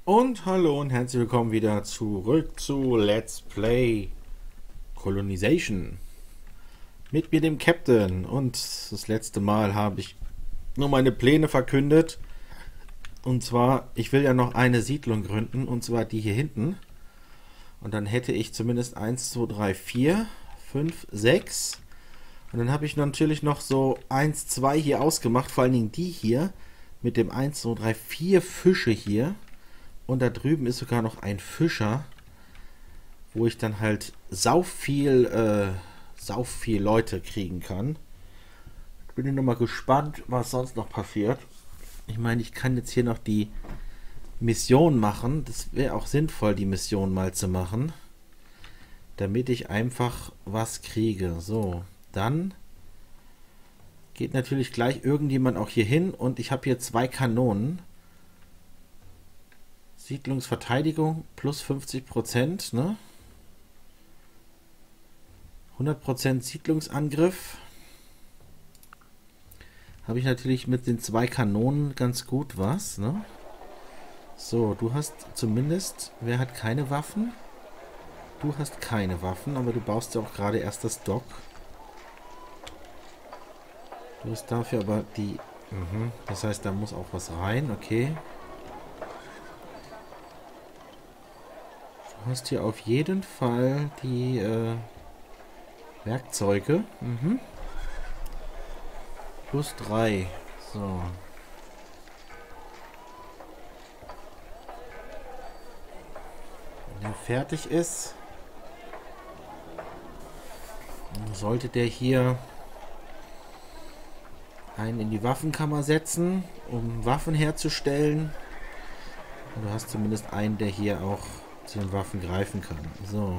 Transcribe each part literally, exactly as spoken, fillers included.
Und hallo und herzlich willkommen wieder zurück zu Let's Play Colonization. Mit mir dem Captain. Und das letzte Mal habe ich nur meine Pläne verkündet. Und zwar, ich will ja noch eine Siedlung gründen. Und zwar die hier hinten. Und dann hätte ich zumindest eins, zwei, drei, vier, fünf, sechs. Und dann habe ich natürlich noch so eins, zwei hier ausgemacht. Vor allen Dingen die hier. Mit dem eins, zwei, drei, vier Fische hier. Und da drüben ist sogar noch ein Fischer, wo ich dann halt sau viel, äh, sau viel Leute kriegen kann. Ich bin noch mal gespannt, was sonst noch passiert. Ich meine, ich kann jetzt hier noch die Mission machen. Das wäre auch sinnvoll, die Mission mal zu machen. Damit ich einfach was kriege. So, dann geht natürlich gleich irgendjemand auch hier hin. Und ich habe hier zwei Kanonen. Siedlungsverteidigung plus fünfzig Prozent, ne? hundert Prozent Siedlungsangriff. Habe ich natürlich mit den zwei Kanonen ganz gut was, ne? So, du hast zumindest, wer hat keine Waffen? Du hast keine Waffen, aber du baust ja auch gerade erst das Dock. Du hast dafür aber die, mhm, das heißt, da muss auch was rein, okay. Du hast hier auf jeden Fall die äh, Werkzeuge. Mhm. Plus drei. So. Wenn der fertig ist, sollte der hier einen in die Waffenkammer setzen, um Waffen herzustellen. Und du hast zumindest einen, der hier auch zu den Waffen greifen kann. So.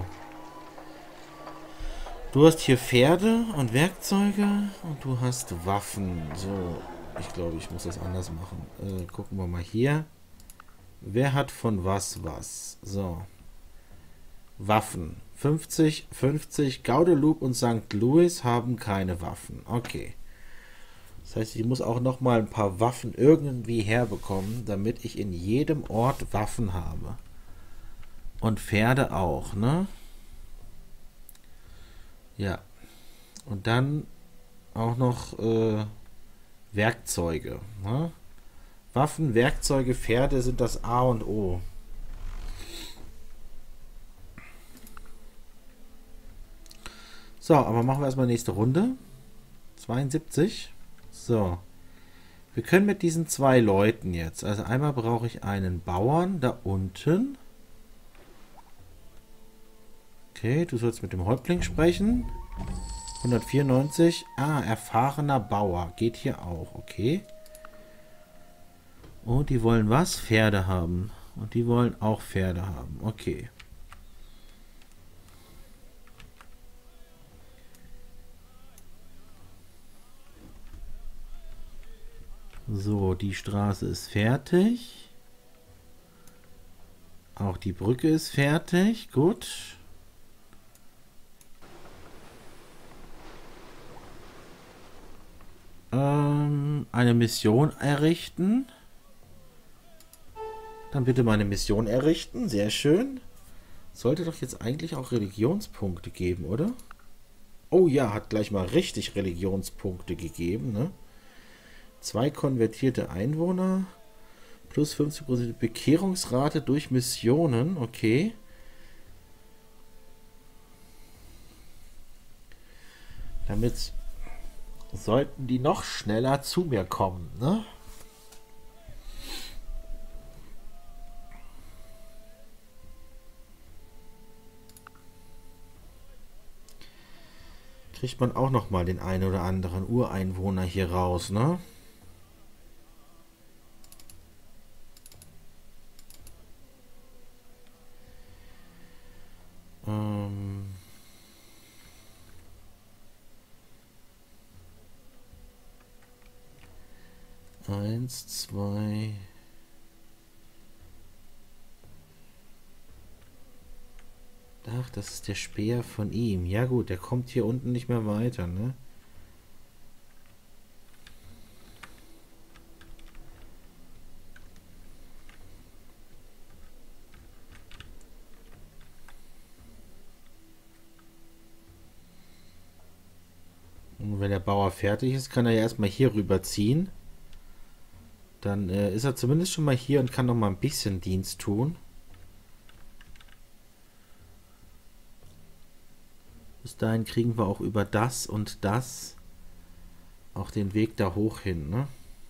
Du hast hier Pferde und Werkzeuge und du hast Waffen. So, ich glaube, ich muss das anders machen. Äh, gucken wir mal hier. Wer hat von was was? So. Waffen. fünfzig, fünfzig. Guadeloupe und Sankt Louis haben keine Waffen. Okay. Das heißt, ich muss auch noch mal ein paar Waffen irgendwie herbekommen, damit ich in jedem Ort Waffen habe. Und Pferde auch, ne? Ja. Und dann auch noch äh, Werkzeuge. Ne? Waffen, Werkzeuge, Pferde sind das A und O. So, aber machen wir erstmal nächste Runde. zweiundsiebzig. So. Wir können mit diesen zwei Leuten jetzt. Also einmal brauche ich einen Bauern da unten. Okay, du sollst mit dem Häuptling sprechen. hundertvierundneunzig. Ah, erfahrener Bauer. Geht hier auch. Okay. Oh, die wollen was? Pferde haben. Und die wollen auch Pferde haben. Okay. So, die Straße ist fertig. Auch die Brücke ist fertig. Gut. Ähm, eine Mission errichten. Dann bitte meine Mission errichten. Sehr schön. Sollte doch jetzt eigentlich auch Religionspunkte geben, oder? Oh ja, hat gleich mal richtig Religionspunkte gegeben, ne? Zwei konvertierte Einwohner. Plus fünfzig Prozent Bekehrungsrate durch Missionen. Okay. Damit sollten die noch schneller zu mir kommen, ne? Kriegt man auch noch mal den einen oder anderen Ureinwohner hier raus, ne? Ähm Eins, zwei. Ach, das ist der Speer von ihm. Ja gut, der kommt hier unten nicht mehr weiter, ne? wenn der Bauer fertig ist, kann er ja erstmal hier rüberziehen. Dann äh, ist er zumindest schon mal hier und kann noch mal ein bisschen Dienst tun. Bis dahin kriegen wir auch über das und das auch den Weg da hoch hin, ne?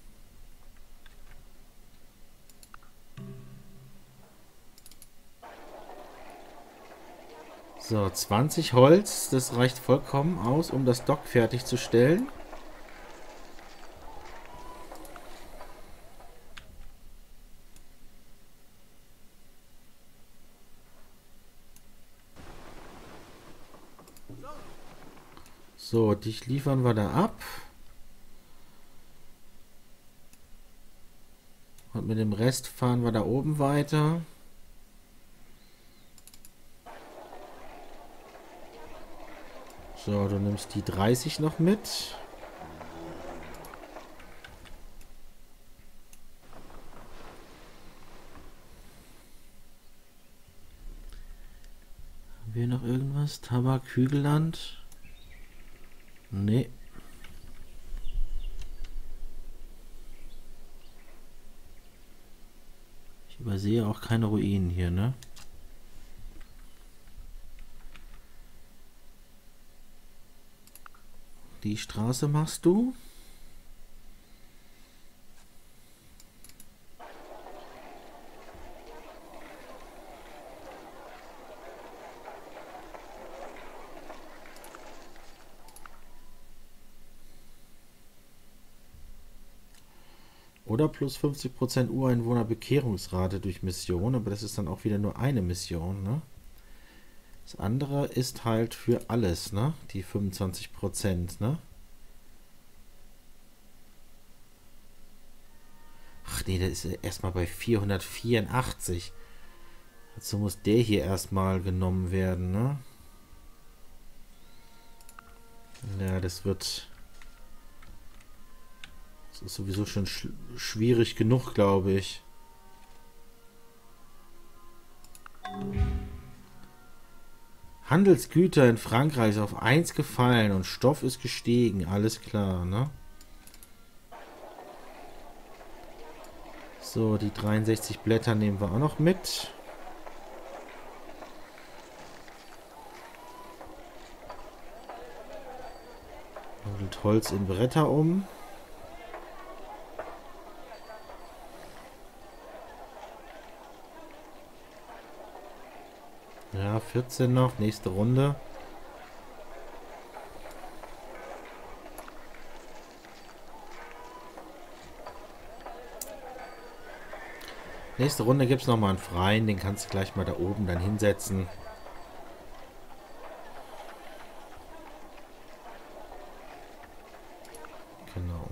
So, zwanzig Holz, das reicht vollkommen aus, um das Dock fertigzustellen. So, dich liefern wir da ab. Und mit dem Rest fahren wir da oben weiter. So, du nimmst die dreißig noch mit. Haben wir noch irgendwas? Tabak, Hügelland? Nee. Ich übersehe auch keine Ruinen hier, ne? Die Straße machst du? Oder plus fünfzig Prozent Ureinwohner Bekehrungsrate durch Mission, aber das ist dann auch wieder nur eine Mission, ne? Das andere ist halt für alles, ne? Die fünfundzwanzig Prozent, ne? Ach nee, das ist erstmal bei vierhundertvierundachtzig. Dazu muss der hier erstmal genommen werden, ne? Ja, das wird... Das ist sowieso schon sch schwierig genug, glaube ich. Handelsgüter in Frankreich ist auf eins gefallen und Stoff ist gestiegen. Alles klar, ne? So, die dreiundsechzig Blätter nehmen wir auch noch mit. Und Holz in Bretter um. Ja, vierzehn noch. Nächste Runde. Nächste Runde gibt es nochmal einen freien. Den kannst du gleich mal da oben dann hinsetzen. Genau.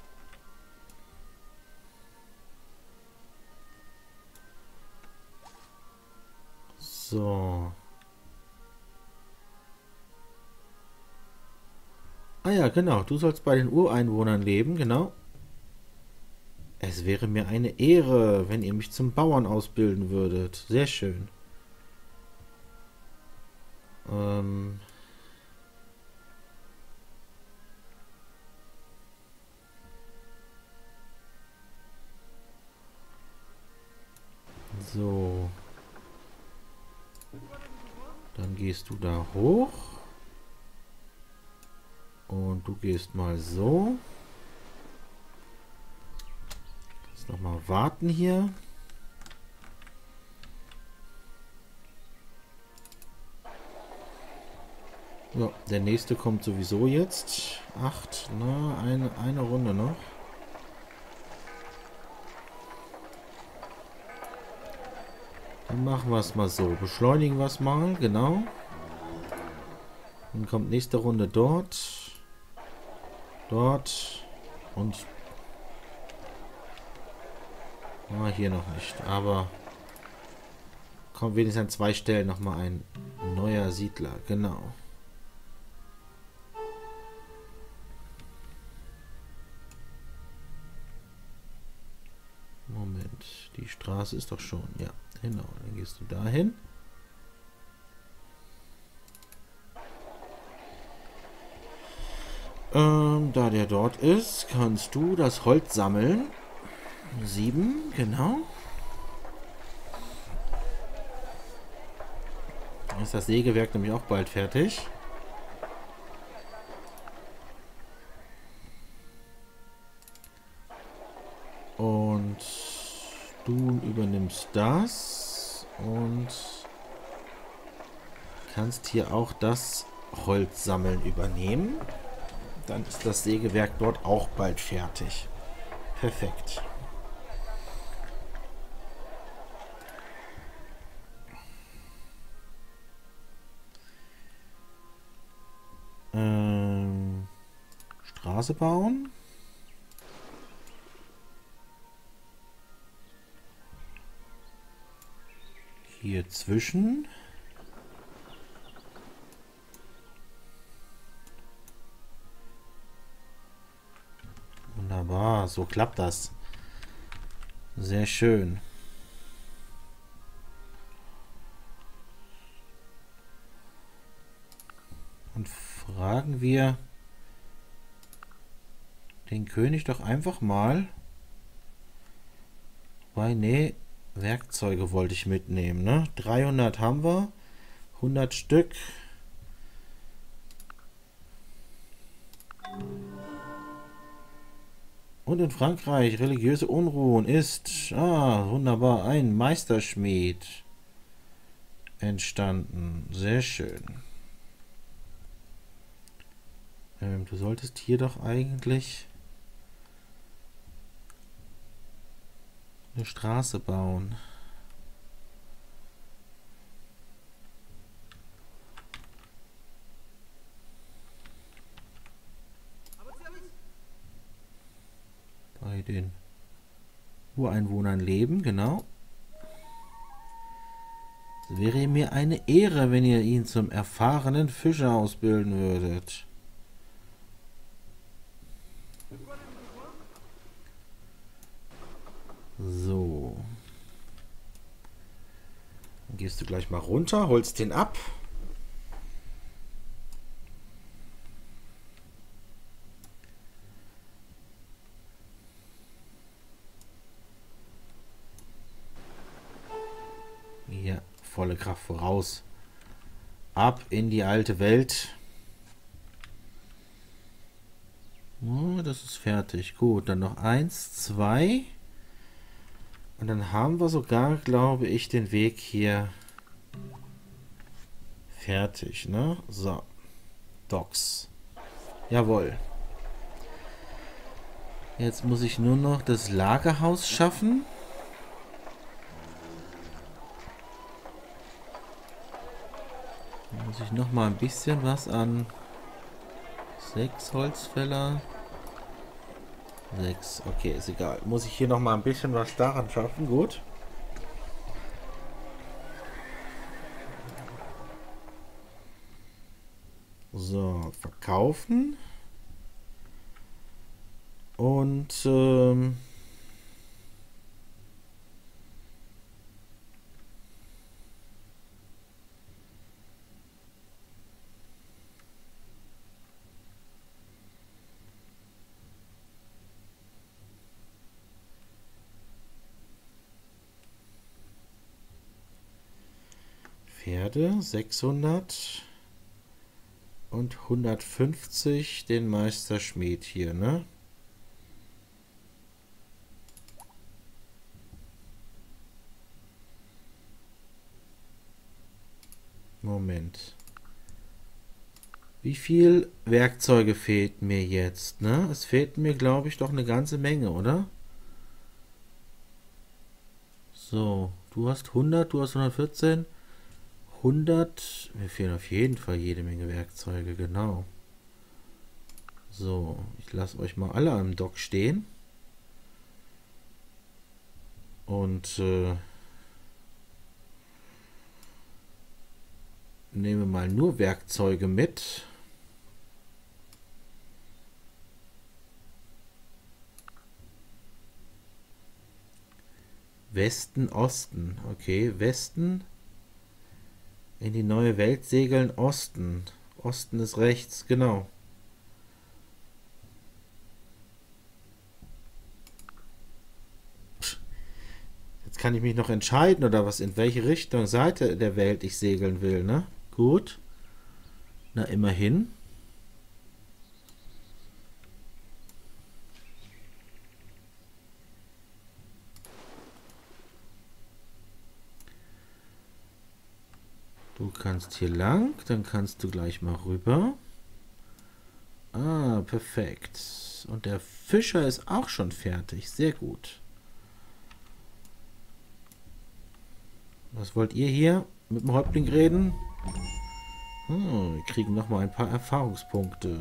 So. Ah ja, genau. Du sollst bei den Ureinwohnern leben, genau. Es wäre mir eine Ehre, wenn ihr mich zum Bauern ausbilden würdet. Sehr schön. Ähm... So. Dann gehst du da hoch. Und du gehst mal so. Jetzt noch mal warten hier. Ja, der nächste kommt sowieso jetzt. Acht, na, eine, eine Runde noch. Dann machen wir es mal so. Beschleunigen wir es mal, genau. Dann kommt nächste Runde dort. Dort. Und... Ah, hier noch nicht. Aber... Kommt wenigstens an zwei Stellen nochmal ein neuer Siedler. Genau. Moment. Die Straße ist doch schon... Ja, genau. Dann gehst du dahin. Ähm, da der dort ist, kannst du das Holz sammeln. Sieben, genau. Dann ist das Sägewerk nämlich auch bald fertig. Und du übernimmst das und kannst hier auch das Holzsammeln übernehmen. Dann ist das Sägewerk dort auch bald fertig. Perfekt. Ähm, Straße bauen. Hier zwischen. Wunderbar, so klappt das. Sehr schön. Und fragen wir den König doch einfach mal. Weil, nee, Werkzeuge wollte ich mitnehmen, ne? dreihundert haben wir. hundert Stück. Und in Frankreich religiöse Unruhen ist, ah, wunderbar, ein Meisterschmied entstanden. Sehr schön. Ähm, du solltest hier doch eigentlich eine Straße bauen. Bei den Ureinwohnern leben, genau. Es wäre mir eine Ehre, wenn ihr ihn zum erfahrenen Fischer ausbilden würdet. So. Dann gehst du gleich mal runter, holst den ab. Hier, volle Kraft voraus. Ab in die alte Welt. Oh, das ist fertig. Gut, dann noch eins, zwei. Und dann haben wir sogar, glaube ich, den Weg hier fertig, ne? So. Docks. Jawohl. Jetzt muss ich nur noch das Lagerhaus schaffen. Da muss ich noch mal ein bisschen was an sechs Holzfäller. Sechs, okay, ist egal. Muss ich hier noch mal ein bisschen was daran schaffen, gut. So, verkaufen. Und ähm, Pferde sechshundert und hundertfünfzig den Meisterschmied hier, ne? Moment. Wie viel Werkzeuge fehlt mir jetzt, ne? Es fehlt mir, glaube ich, doch eine ganze Menge, oder? So, du hast hundert, du hast hundertvierzehn. hundert, mir fehlen auf jeden Fall jede Menge Werkzeuge, genau. So, ich lasse euch mal alle am Dock stehen. Und äh, nehme mal nur Werkzeuge mit. Westen, Osten. Okay, Westen. In die neue Welt segeln, Osten. Osten ist rechts, genau. Jetzt kann ich mich noch entscheiden, oder was, in welche Richtung, Seite der Welt ich segeln will, ne? Gut. Na, immerhin. Du kannst hier lang, dann kannst du gleich mal rüber. Ah, perfekt. Und der Fischer ist auch schon fertig. Sehr gut. Was wollt ihr hier mit dem Häuptling reden? Hm, wir kriegen noch mal ein paar Erfahrungspunkte.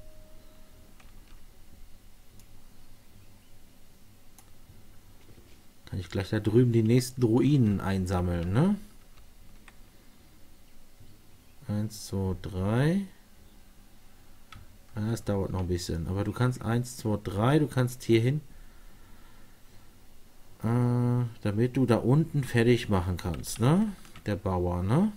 Kann ich gleich da drüben die nächsten Ruinen einsammeln, ne? Eins, zwei, drei. Das dauert noch ein bisschen. Aber du kannst eins, zwei, drei. Du kannst hier hin. Äh, damit du da unten fertig machen kannst, ne? Der Bauer, ne?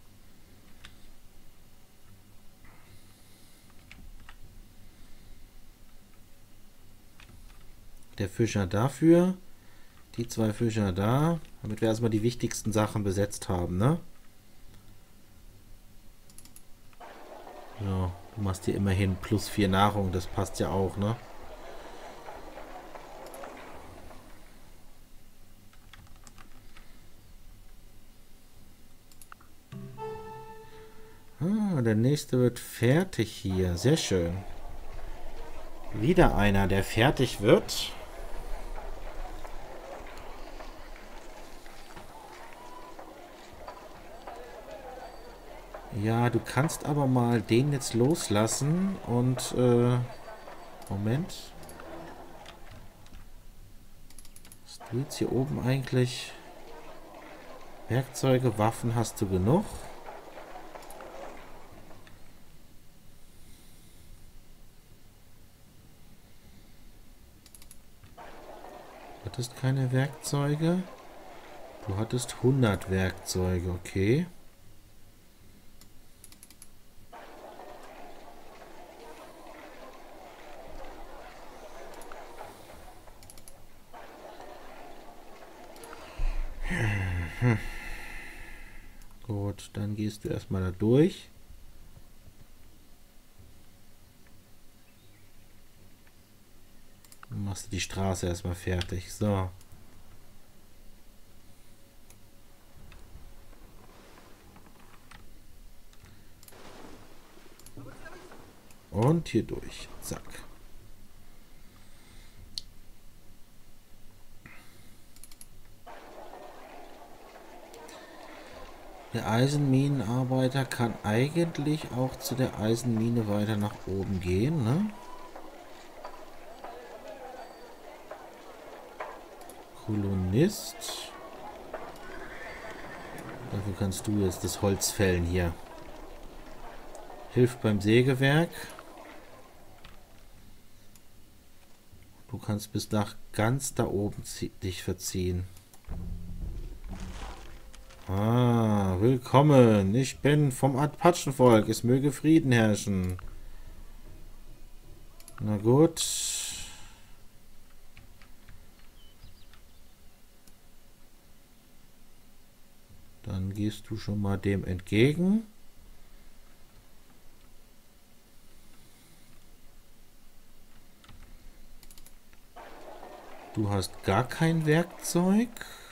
Der Fischer dafür. Die zwei Fischer da. Damit wir erstmal die wichtigsten Sachen besetzt haben, ne? So, du machst hier immerhin plus vier Nahrung. Das passt ja auch, ne? Ah, der nächste wird fertig hier. Sehr schön. Wieder einer, der fertig wird. Ja, du kannst aber mal den jetzt loslassen und, äh, Moment. Hast du jetzt hier oben eigentlich Werkzeuge, Waffen hast du genug? Du hattest keine Werkzeuge? Du hattest hundert Werkzeuge, okay. Gut, dann gehst du erstmal da durch. Dann machst du die Straße erstmal fertig. So. Und hier durch. Zack. Der Eisenminenarbeiter kann eigentlich auch zu der Eisenmine weiter nach oben gehen, ne? Kolonist. Dafür kannst du jetzt das Holz fällen hier. Hilft beim Sägewerk. Du kannst bis nach ganz da oben dich verziehen. Ah, willkommen. Ich bin vom Apachenvolk. Es möge Frieden herrschen. Na gut. Dann gehst du schon mal dem entgegen. Du hast gar kein Werkzeug.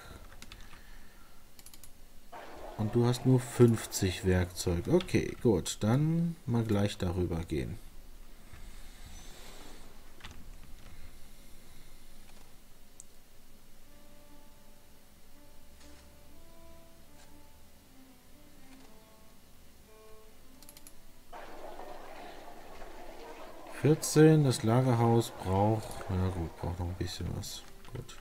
Und du hast nur fünfzig Werkzeug. Okay, gut. Dann mal gleich darüber gehen. vierzehn, das Lagerhaus braucht... Na gut, braucht noch ein bisschen was. Gut.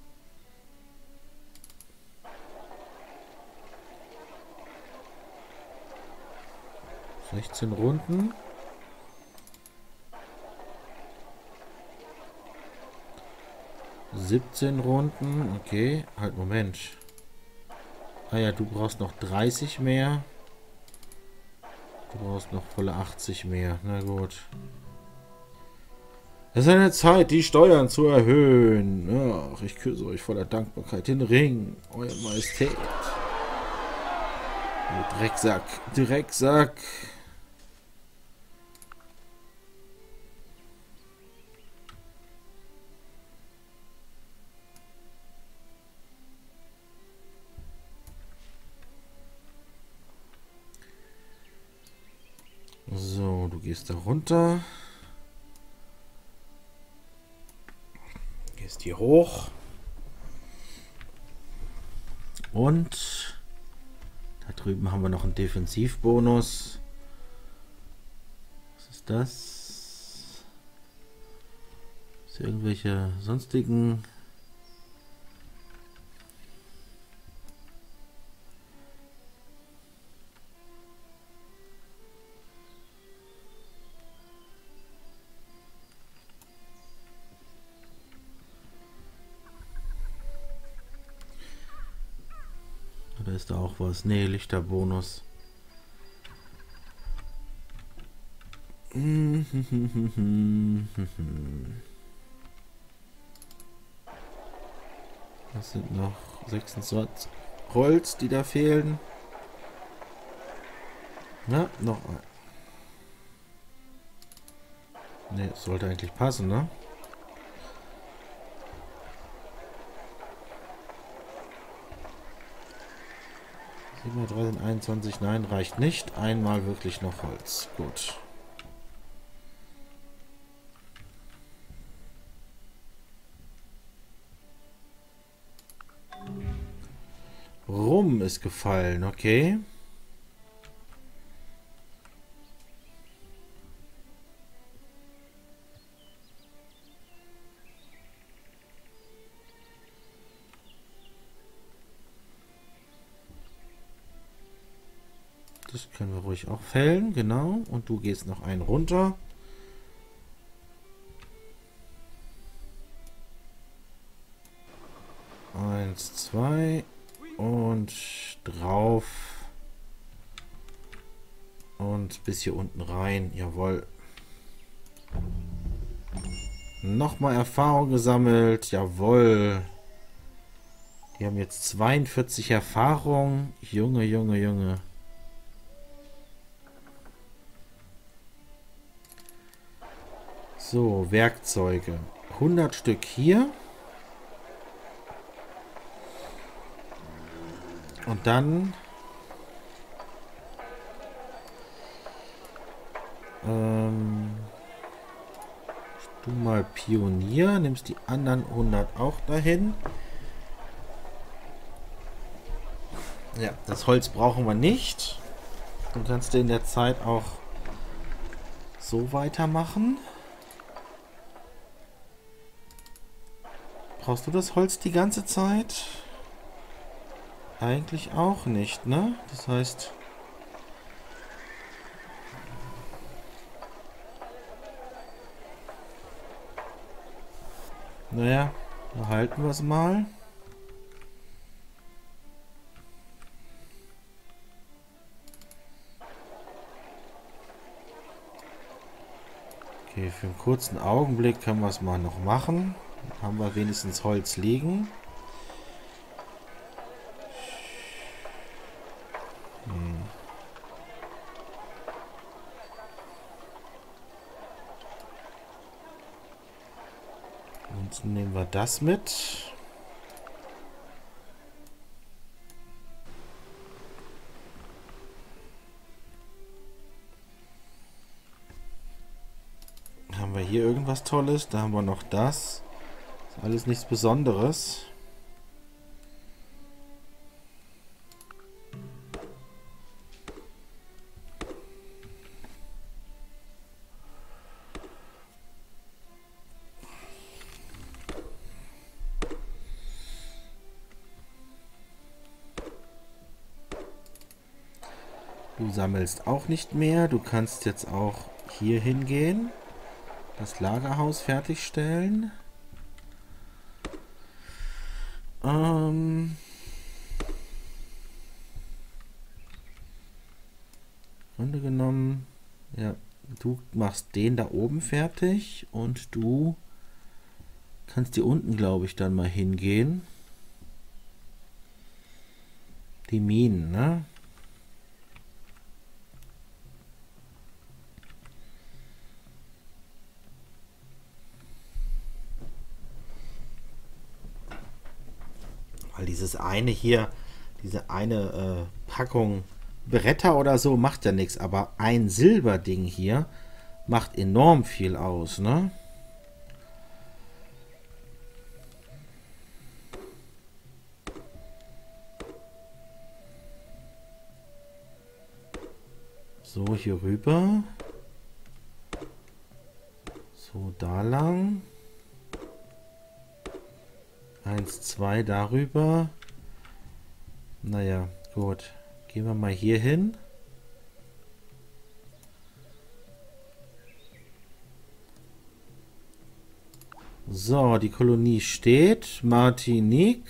sechzehn Runden. siebzehn Runden. Okay, halt, Moment. Ah ja, du brauchst noch dreißig mehr. Du brauchst noch volle achtzig mehr. Na gut. Es ist eine Zeit, die Steuern zu erhöhen. Ach, ich küsse euch voller Dankbarkeit den Ring, Euer Majestät. Du Drecksack, Drecksack. So, du gehst da runter. Gehst hier hoch. Und da drüben haben wir noch einen Defensivbonus. Was ist das? Ist irgendwelche sonstigen... Oder ist da auch was? Nee, Lichterbonus. Das sind noch sechsundzwanzig Holz, die da fehlen. Na, noch ein. Ne, sollte eigentlich passen, ne? sieben mal drei sind einundzwanzig. Nein, reicht nicht. Einmal wirklich noch Holz. Gut. Rum ist gefallen, okay. Das können wir ruhig auch fällen, genau. Und du gehst noch einen runter. Eins, zwei und drauf. Und bis hier unten rein. Jawohl. Nochmal Erfahrung gesammelt. Jawohl. Wir haben jetzt zweiundvierzig Erfahrung. Junge, Junge, Junge. So, Werkzeuge. hundert Stück hier. Und dann... Ähm, du mal Pionier. Nimmst die anderen hundert auch dahin. Ja, das Holz brauchen wir nicht. Dann kannst du in der Zeit auch so weitermachen. Brauchst du das Holz die ganze Zeit? Eigentlich auch nicht, ne? Das heißt... Naja, behalten wir es mal. Okay, für einen kurzen Augenblick können wir es mal noch machen. Dann haben wir wenigstens Holz liegen. Hm. Ansonsten nehmen wir das mit. Haben wir hier irgendwas Tolles? Da haben wir noch das. Ist alles nichts Besonderes. Du sammelst auch nicht mehr. Du kannst jetzt auch hier hingehen. Das Lagerhaus fertigstellen. Ähm... Grunde genommen, ja, Du machst den da oben fertig und du kannst hier unten, glaube ich, dann mal hingehen. Die Minen, ne? Weil dieses eine hier, diese eine äh, Packung Bretter oder so macht ja nichts, aber ein Silberding hier macht enorm viel aus, ne? So, hier rüber. So, da lang. Eins, zwei darüber. Naja, gut. Gehen wir mal hier hin. So, die Kolonie steht. Martinique.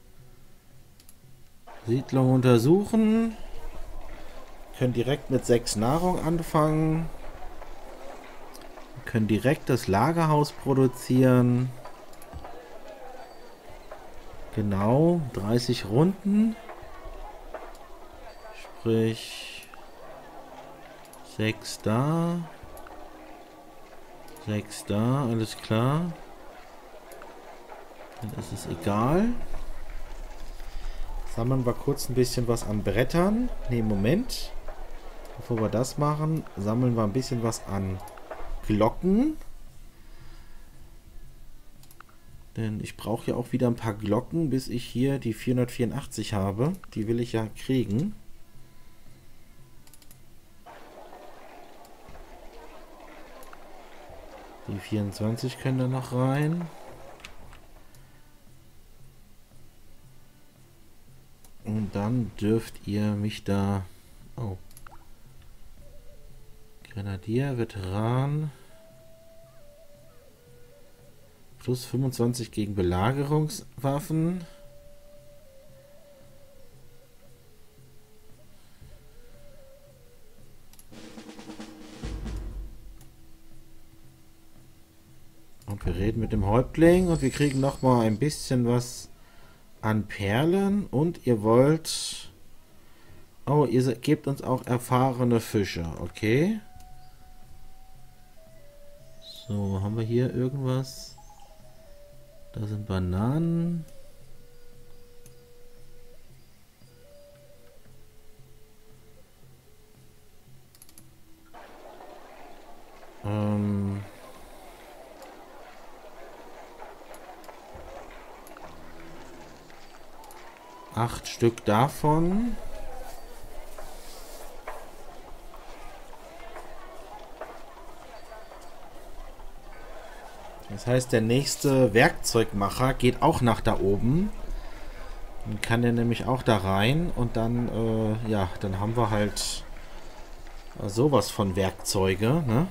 Siedlung untersuchen. Können direkt mit sechs Nahrung anfangen. Wir können direkt das Lagerhaus produzieren. Genau, dreißig Runden. Sprich, sechs da. sechs da, alles klar. Dann ist es egal. Sammeln wir kurz ein bisschen was an Brettern. Ne, Moment. Bevor wir das machen, sammeln wir ein bisschen was an Glocken. Denn ich brauche ja auch wieder ein paar Glocken, bis ich hier die vierhundertvierundachtzig habe. Die will ich ja kriegen. Die vierundzwanzig können da noch rein. Und dann dürft ihr mich da... Oh. Grenadier, Veteran. Plus fünfundzwanzig gegen Belagerungswaffen. Und wir reden mit dem Häuptling und wir kriegen noch mal ein bisschen was an Perlen. Und ihr wollt... Oh, ihr gebt uns auch erfahrene Fische, okay. So, haben wir hier irgendwas? Da sind Bananen. Ähm... Acht Stück davon. Das heißt, der nächste Werkzeugmacher geht auch nach da oben. Dann kann der nämlich auch da rein und dann, äh, ja, dann haben wir halt sowas von Werkzeuge, ne?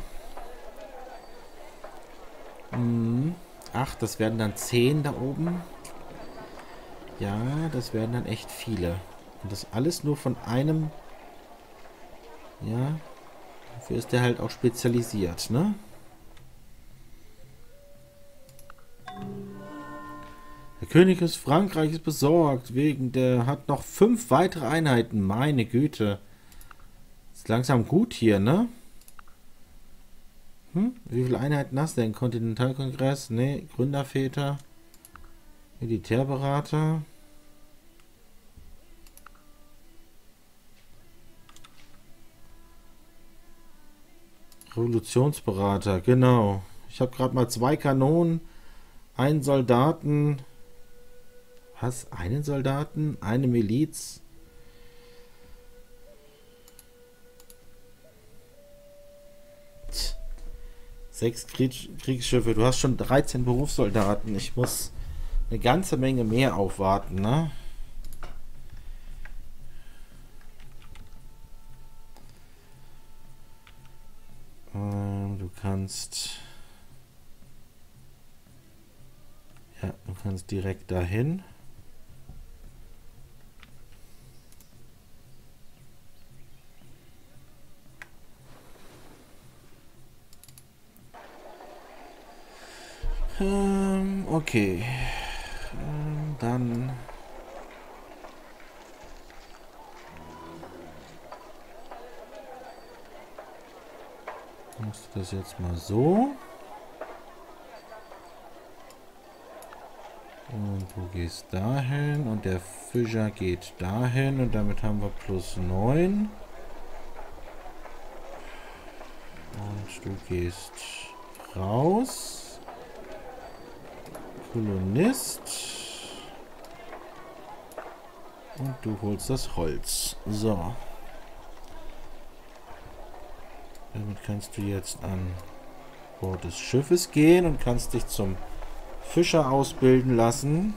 Hm, ach, das werden dann zehn da oben. Ja, das werden dann echt viele. Und das alles nur von einem... Ja, dafür ist der halt auch spezialisiert, ne? Der König des Frankreichs ist besorgt, wegen der hat noch fünf weitere Einheiten. Meine Güte. Ist langsam gut hier, ne? Hm? Wie viele Einheiten hast du denn? Kontinentalkongress? Ne, Gründerväter. Militärberater. Revolutionsberater, genau. Ich habe gerade mal zwei Kanonen, einen Soldaten. Was? Einen Soldaten? Eine Miliz? Tch. Sechs Krieg Kriegsschiffe. Du hast schon dreizehn Berufssoldaten. Ich muss eine ganze Menge mehr aufwarten, ne? Ähm, du kannst... Ja, du kannst direkt dahin. Ähm, okay. Ähm, dann... machst du das jetzt mal so. Und du gehst dahin und der Fischer geht dahin und damit haben wir plus neun. Und du gehst raus. Kolonist. Und du holst das Holz. So. Damit kannst du jetzt an Bord des Schiffes gehen und kannst dich zum Fischer ausbilden lassen.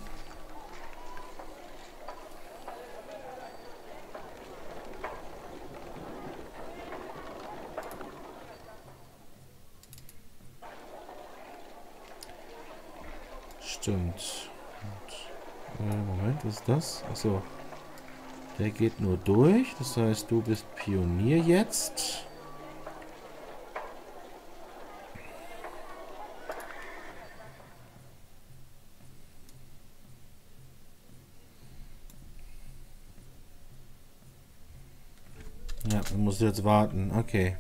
Stimmt. Und, äh, Moment, was ist das? Achso. Der geht nur durch. Das heißt, du bist Pionier jetzt. Ja, du musst jetzt warten. Okay.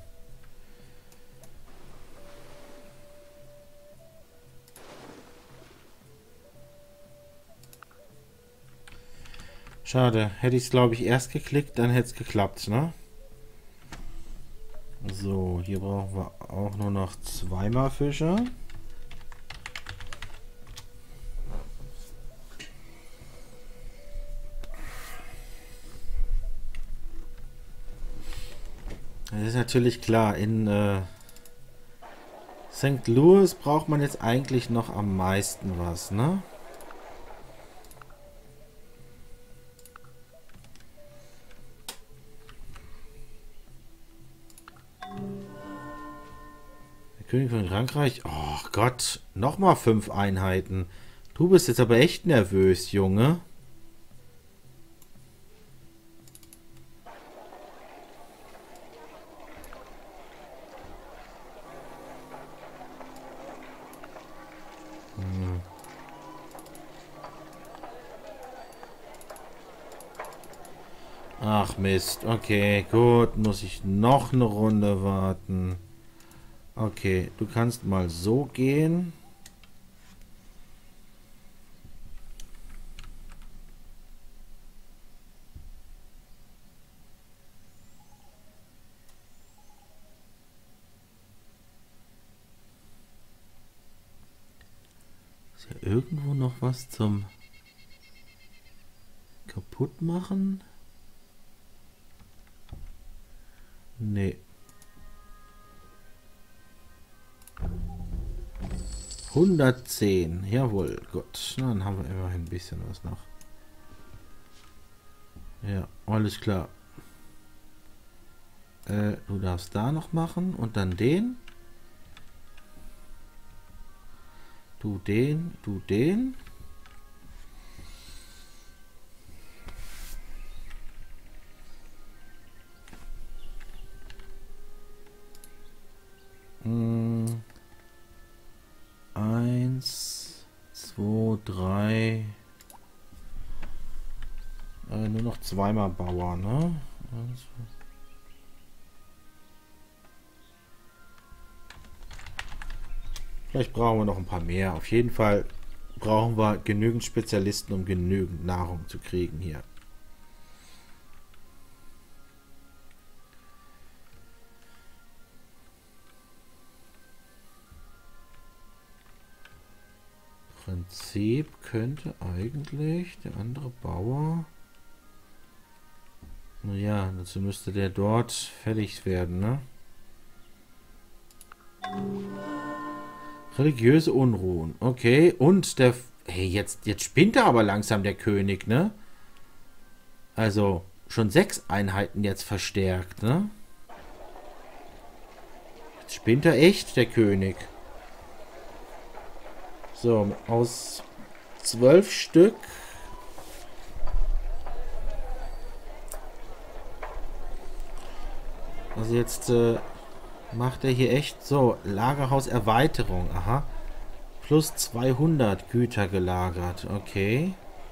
Schade. Hätte ich es, glaube ich, erst geklickt, dann hätte es geklappt, ne? So, hier brauchen wir auch nur noch zweimal Fischer. Das ist natürlich klar, in äh, Sankt Louis braucht man jetzt eigentlich noch am meisten was, ne? Der König von Frankreich, oh Gott, nochmal fünf Einheiten. Du bist jetzt aber echt nervös, Junge. Ach Mist, okay, gut, muss ich noch eine Runde warten. Okay, du kannst mal so gehen. Ist ja irgendwo noch was zum kaputt machen? Nee. hundertzehn. Jawohl, gut. Na, dann haben wir immerhin ein bisschen was noch. Ja, alles klar. Äh, du darfst da noch machen und dann den. Du den, du den. Hm. Eins, zwei, drei. Äh, nur noch zweimal Bauer, ne? Also. Vielleicht brauchen wir noch ein paar mehr. Auf jeden Fall brauchen wir genügend Spezialisten, um genügend Nahrung zu kriegen hier. Prinzip könnte eigentlich der andere Bauer... Naja, dazu müsste der dort fertig werden, ne? Religiöse Unruhen. Okay, und der... Hey, jetzt, jetzt spinnt er aber langsam, der König, ne? Also, schon sechs Einheiten jetzt verstärkt, ne? Jetzt spinnt er echt, der König. So, aus zwölf Stück... Also jetzt äh, macht er hier echt so Lagerhauserweiterung. Aha. Plus zweihundert Güter gelagert. Okay.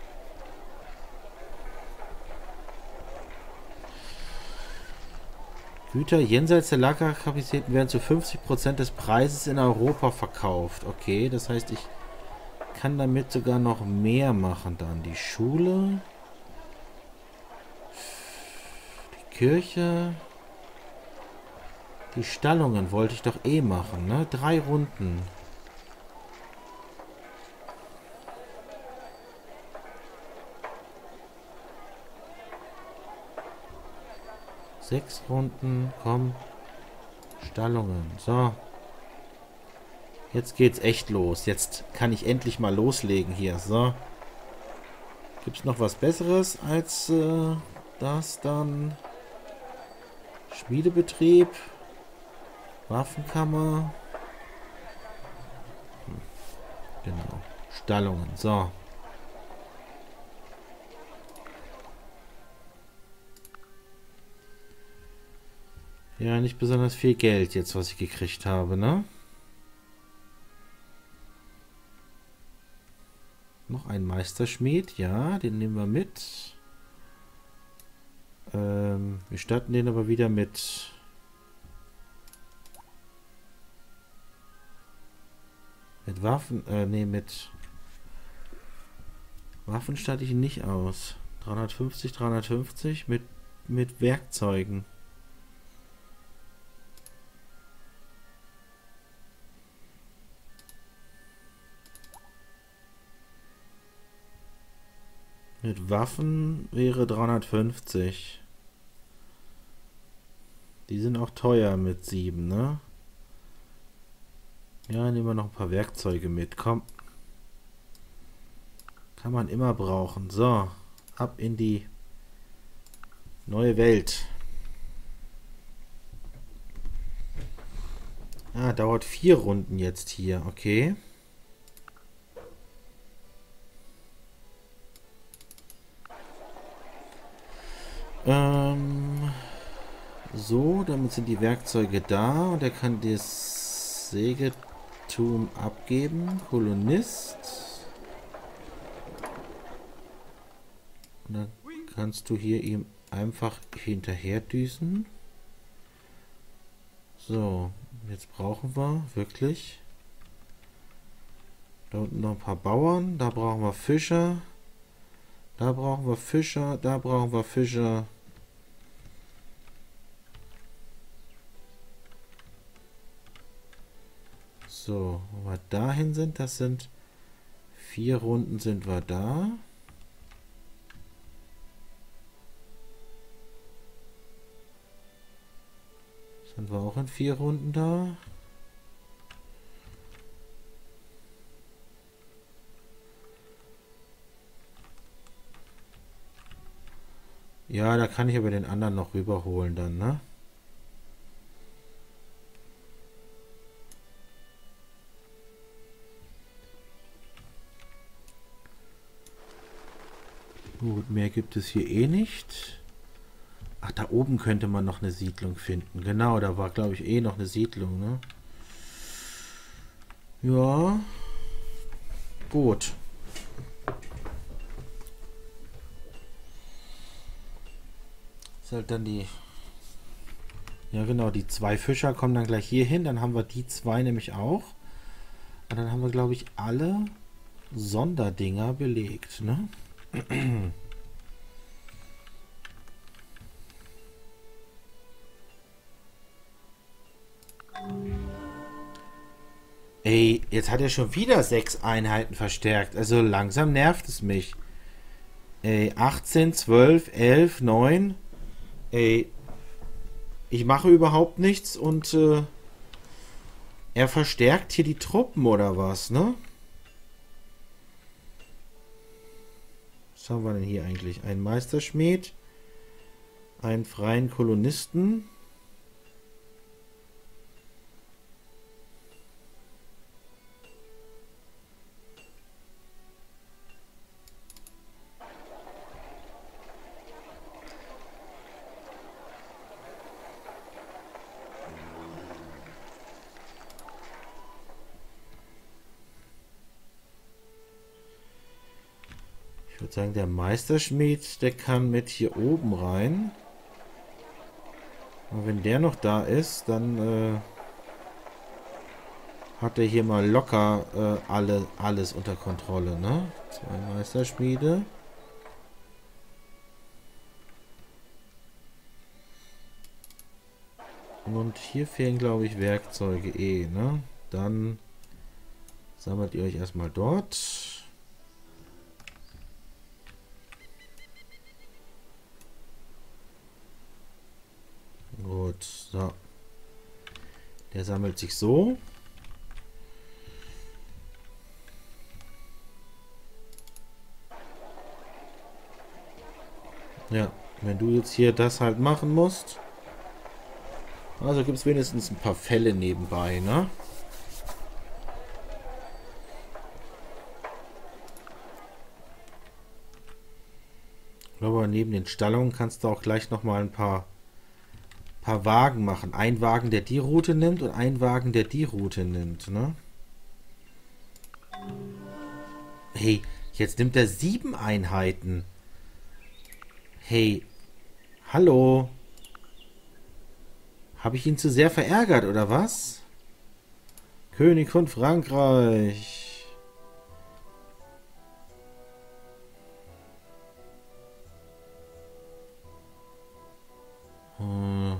Güter jenseits der Lagerkapazitäten werden zu fünfzig Prozent des Preises in Europa verkauft. Okay, das heißt, ich kann damit sogar noch mehr machen dann. Die Schule. Die Kirche. Die Stallungen wollte ich doch eh machen, ne? Drei Runden. Sechs Runden, komm. Stallungen, so. Jetzt geht's echt los. Jetzt kann ich endlich mal loslegen hier, so. Gibt's noch was Besseres als äh, das dann? Schmiedebetrieb. Waffenkammer. Hm. Genau. Stallungen, so. Ja, nicht besonders viel Geld jetzt, was ich gekriegt habe, ne? Noch ein Meisterschmied, ja, den nehmen wir mit. Ähm, wir starten den aber wieder mit... Mit Waffen, äh, ne, mit... Waffen starte ich ihn nicht aus. dreihundertfünfzig, dreihundertfünfzig mit, mit Werkzeugen. Mit Waffen wäre dreihundertfünfzig. Die sind auch teuer mit sieben, ne? Ja, nehmen wir noch ein paar Werkzeuge mit. Komm. Kann man immer brauchen. So, ab in die neue Welt. Ah, dauert vier Runden jetzt hier. Okay. Ähm, so, damit sind die Werkzeuge da und er kann das Sägetum abgeben. Kolonist. Und dann kannst du hier ihm einfach hinterher düsen. So, jetzt brauchen wir wirklich da unten noch ein paar Bauern. Da brauchen wir Fischer. Da brauchen wir Fischer. Da brauchen wir Fischer. So, wo wir dahin sind, das sind vier Runden sind wir da. Sind wir auch in vier Runden da? Ja, da kann ich aber den anderen noch rüberholen dann, ne? Gut, mehr gibt es hier eh nicht. Ach, da oben könnte man noch eine Siedlung finden. Genau, da war, glaube ich, eh noch eine Siedlung, ne? Ja. Gut. Ist halt dann die... Ja, genau, die zwei Fischer kommen dann gleich hier hin. Dann haben wir die zwei nämlich auch. Und dann haben wir, glaube ich, alle Sonderdinger belegt, ne? Ey, jetzt hat er schon wieder sechs Einheiten verstärkt. Also langsam nervt es mich. Ey, achtzehn, zwölf, elf, neun. Ey, ich mache überhaupt nichts und äh, er verstärkt hier die Truppen oder was, ne? Was haben wir denn hier eigentlich? Ein Meisterschmied, einen freien Kolonisten. würde sagen, der Meisterschmied, der kann mit hier oben rein. Und wenn der noch da ist, dann äh, hat er hier mal locker äh, alle, alles unter Kontrolle, ne? Zwei Meisterschmiede. Und hier fehlen, glaube ich, Werkzeuge eh, ne? Dann sammelt ihr euch erstmal dort. Gut, so. Der sammelt sich so. Ja, wenn du jetzt hier das halt machen musst. Also gibt es wenigstens ein paar Fälle nebenbei, ne? Aber neben den Stallungen kannst du auch gleich noch mal ein paar, paar Wagen machen. Ein Wagen, der die Route nimmt und ein Wagen, der die Route nimmt, ne? Hey, jetzt nimmt er sieben Einheiten. Hey, hallo? Habe ich ihn zu sehr verärgert, oder was? König von Frankreich. Hm.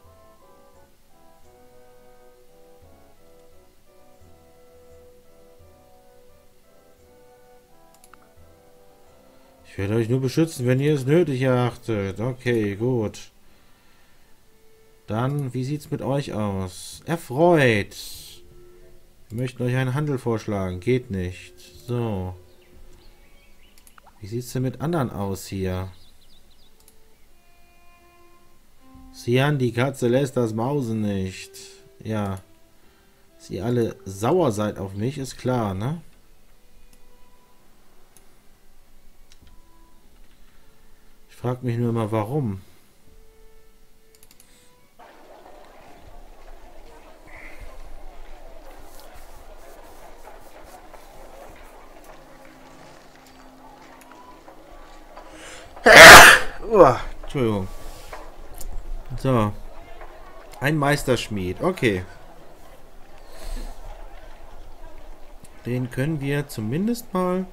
Ich werde euch nur beschützen, wenn ihr es nötig erachtet. Okay, gut. Dann, wie sieht's mit euch aus? Erfreut. Wir möchten euch einen Handel vorschlagen. Geht nicht. So. Wie sieht's denn mit anderen aus hier? Sian, die Katze lässt das Mausen nicht. Ja. Dass ihr alle sauer seid auf mich, ist klar, ne? Ich frage mich nur immer, warum. Oh, Entschuldigung. So. Ein Meisterschmied. Okay. Den können wir zumindest mal...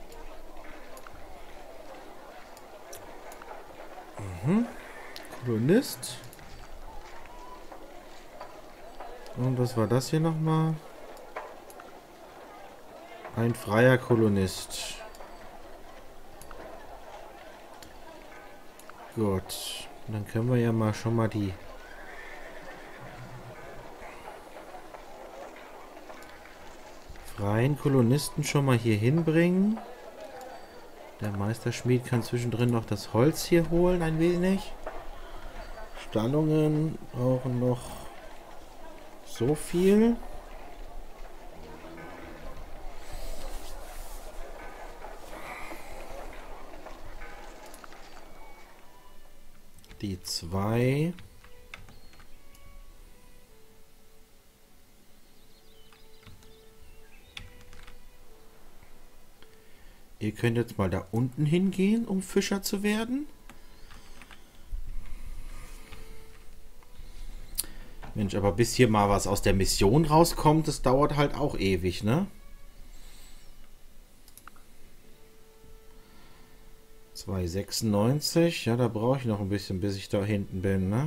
Mhm. Kolonist. Und was war das hier nochmal? Ein freier Kolonist. Gut. Dann können wir ja mal schon mal die... freien Kolonisten schon mal hier hinbringen. Der Meisterschmied kann zwischendrin noch das Holz hier holen, ein wenig. Stallungen brauchen noch so viel. Die zwei. Ihr könnt jetzt mal da unten hingehen, um Fischer zu werden. Mensch, aber bis hier mal was aus der Mission rauskommt, das dauert halt auch ewig, ne? zwei sechsundneunzig, ja, da brauche ich noch ein bisschen, bis ich da hinten bin, ne?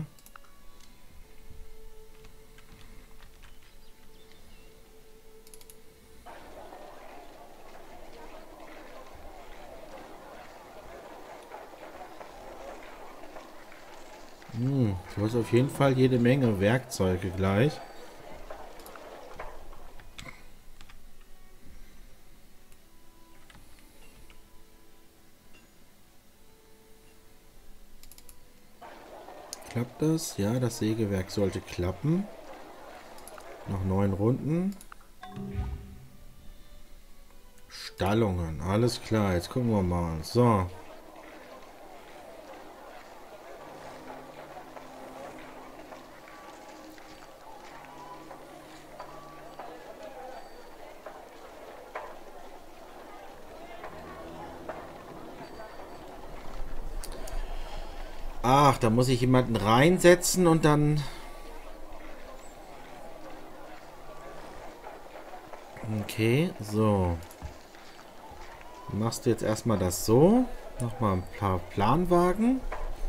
Hm, du hast auf jeden Fall jede Menge Werkzeuge gleich. Klappt das? Ja, das Sägewerk sollte klappen. Noch neun Runden. Stallungen, alles klar. Jetzt gucken wir mal. So. Ach, da muss ich jemanden reinsetzen und dann... Okay, so. Machst du jetzt erstmal das so. Nochmal ein paar Planwagen.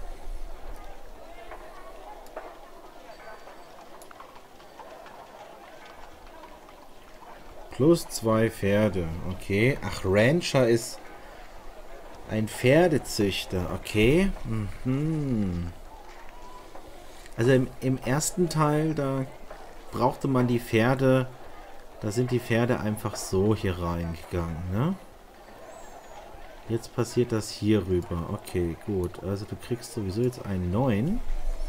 Plus zwei Pferde. Okay. Ach, Rancher ist ein Pferdezüchter. Okay. Mhm. Also im, im ersten Teil, da brauchte man die Pferde. Da sind die Pferde einfach so hier reingegangen, ne? Jetzt passiert das hier rüber. Okay, gut. Also du kriegst sowieso jetzt einen neuen.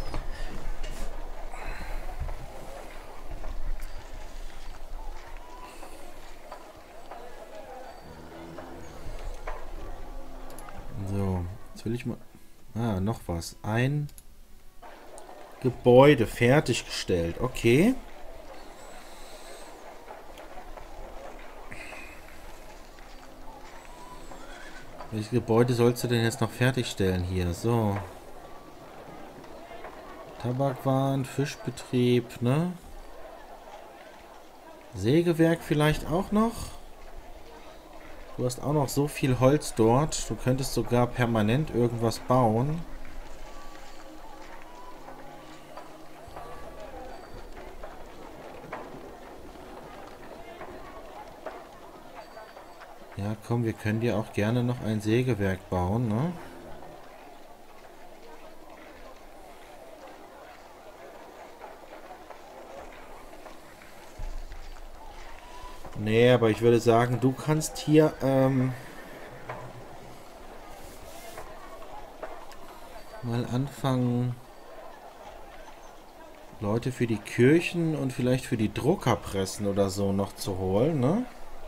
So, jetzt will ich mal... Ah, noch was. Ein Gebäude fertiggestellt. Okay. Welches Gebäude sollst du denn jetzt noch fertigstellen hier? So. Tabakwaren, Fischbetrieb, ne? Sägewerk vielleicht auch noch? Du hast auch noch so viel Holz dort. Du könntest sogar permanent irgendwas bauen. Ja, komm, wir können dir auch gerne noch ein Sägewerk bauen, ne? Nee, aber ich würde sagen, du kannst hier, ähm, mal anfangen, Leute für die Kirchen und vielleicht für die Druckerpressen oder so noch zu holen, ne?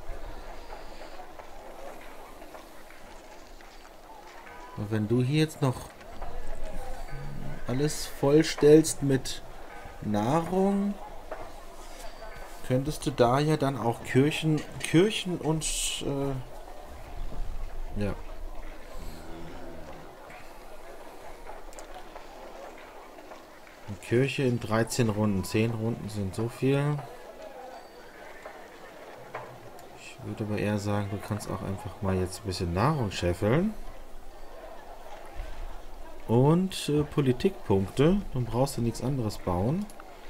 Und wenn du hier jetzt noch alles vollstellst mit Nahrung, könntest du da ja dann auch Kirchen, Kirchen und, äh, ja. Eine Kirche in dreizehn Runden. zehn Runden sind so viel. Ich würde aber eher sagen, du kannst auch einfach mal jetzt ein bisschen Nahrung scheffeln. Und äh, Politikpunkte. Dann brauchst du nichts anderes bauen.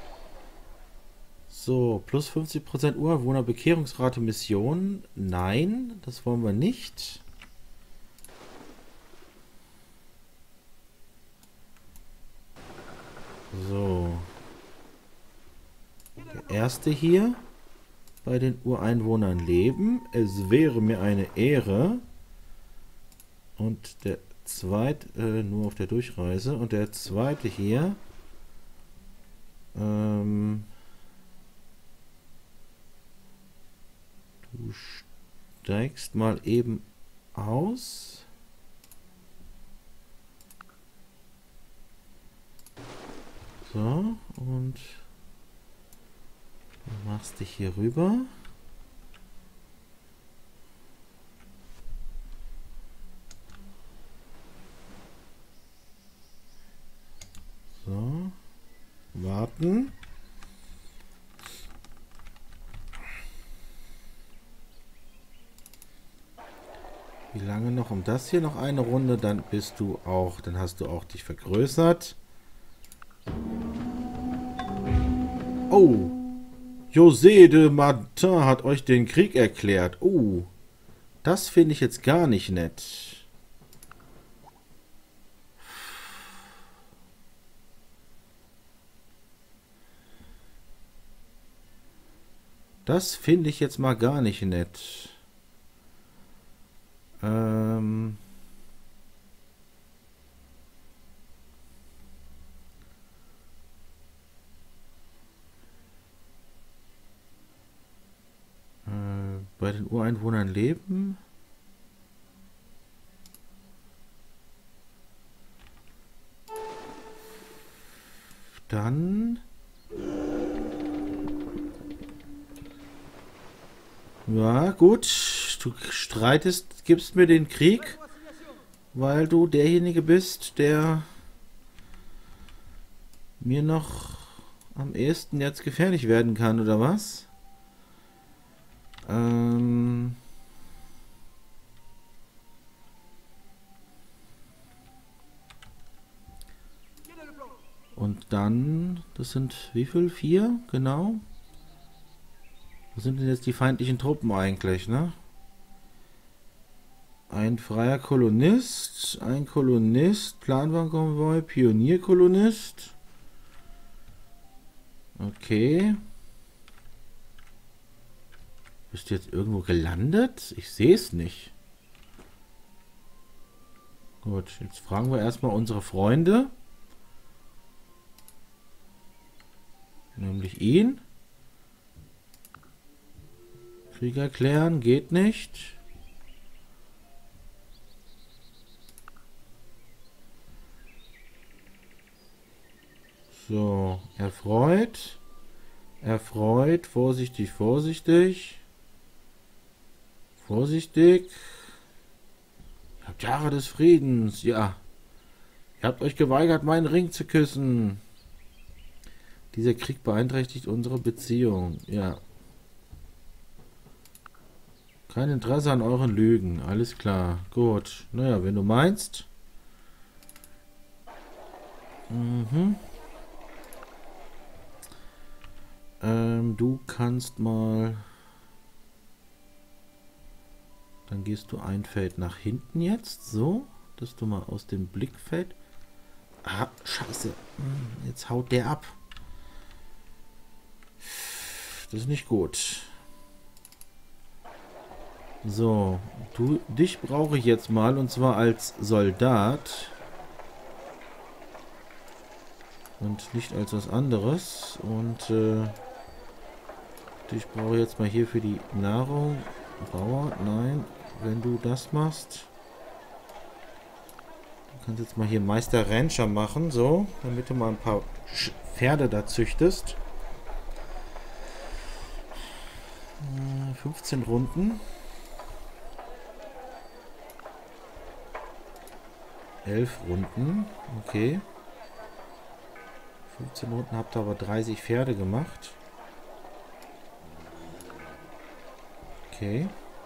So, plus fünfzig Prozent Ureinwohner Bekehrungsrate Mission. Nein, das wollen wir nicht. So. Der erste hier. Bei den Ureinwohnern leben. Es wäre mir eine Ehre. Und der zweite, äh, nur auf der Durchreise. Und der zweite hier. Ähm... Du steigst mal eben aus. So, und du machst dich hier rüber. So, warten. Wie lange noch? Um das hier noch eine Runde, dann bist du auch, dann hast du auch dich vergrößert. Oh, José de Martin hat euch den Krieg erklärt. Oh, das finde ich jetzt gar nicht nett. Das finde ich jetzt mal gar nicht nett. Ähm... Bei den Ureinwohnern leben. Dann. Ja, gut. Du streitest, gibst mir den Krieg, weil du derjenige bist, der mir noch am ehesten jetzt gefährlich werden kann, oder was? Ähm... Und dann, das sind wie viel? Vier? Genau. Was sind denn jetzt die feindlichen Truppen eigentlich, ne? Ein freier Kolonist, ein Kolonist, Planwagenkonvoi, Pionierkolonist. Okay. Bist du jetzt irgendwo gelandet? Ich sehe es nicht. Gut, jetzt fragen wir erstmal unsere Freunde. Nämlich ihn. Krieg erklären, geht nicht. So, erfreut. Erfreut, vorsichtig, vorsichtig. Vorsichtig. Ihr habt Jahre des Friedens, ja. Ihr habt euch geweigert, meinen Ring zu küssen. Dieser Krieg beeinträchtigt unsere Beziehung, ja. Kein Interesse an euren Lügen, alles klar. Gut, naja, wenn du meinst. Mhm. Ähm, du kannst mal... Dann gehst du ein Feld nach hinten jetzt, so, dass du mal aus dem Blickfeld... Ah, scheiße. Jetzt haut der ab. Das ist nicht gut. So, du, dich brauche ich jetzt mal, und zwar als Soldat. Und nicht als was anderes. Und äh, dich brauche ich jetzt mal hier für die Nahrung. Bauer, nein, wenn du das machst. Du kannst jetzt mal hier Meister Rancher machen, so, damit du mal ein paar Pferde da züchtest. Äh, fünfzehn Runden. elf Runden, okay. fünfzehn Runden, habt ihr aber dreißig Pferde gemacht. Okay.